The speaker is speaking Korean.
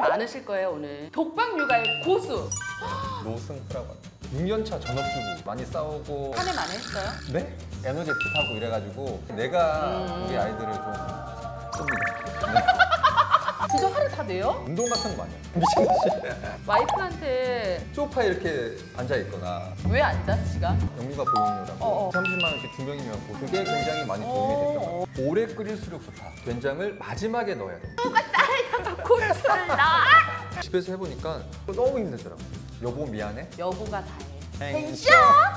많으실 거예요 오늘. 독박 육아의 고수. 노승프라고 합니다. 6년차 전업주부 많이 싸우고 한 해 만에 했어요? 네? 에너제틱 하고 이래가지고 내가 우리 아이들을 좀 씁니다. 진짜 화를 다 내요? 운동 같은 거 많이 해요. 미친듯이 와이프한테 소파에 이렇게 앉아있거나 왜 앉아 지가? 영유가 보육료라고 30만 원씩 2명이면 그게 굉장히 많이 도움이 됐던 것 같아요. 오래 끓일수록 좋다. 된장을 마지막에 넣어야 돼. 누가 쌀에다가 고추를 넣어? 집에서 해보니까 너무 힘들더라고. 여보 미안해. 여보가 다 해. 땡쇼!